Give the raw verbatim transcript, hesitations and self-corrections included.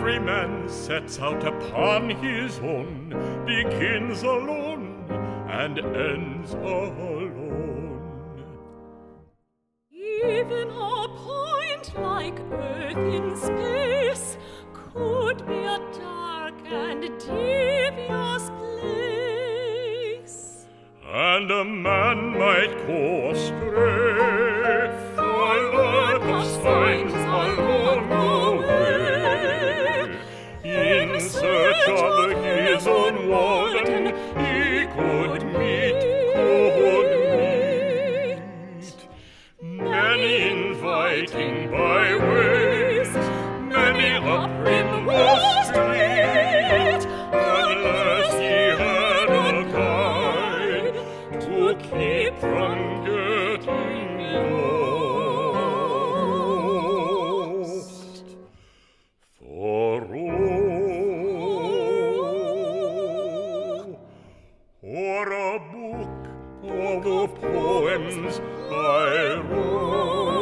every man sets out upon his own, begins alone and ends alone. Even a point like Earth in space could be a dark and devious place, and a man might go astray for lack of signs along the way. In search of his own warden, he could meet, could meet many inviting byways, many a primrose street, unless he had a guide to keep from getting lost. For oh, or a book of the poems I wrote,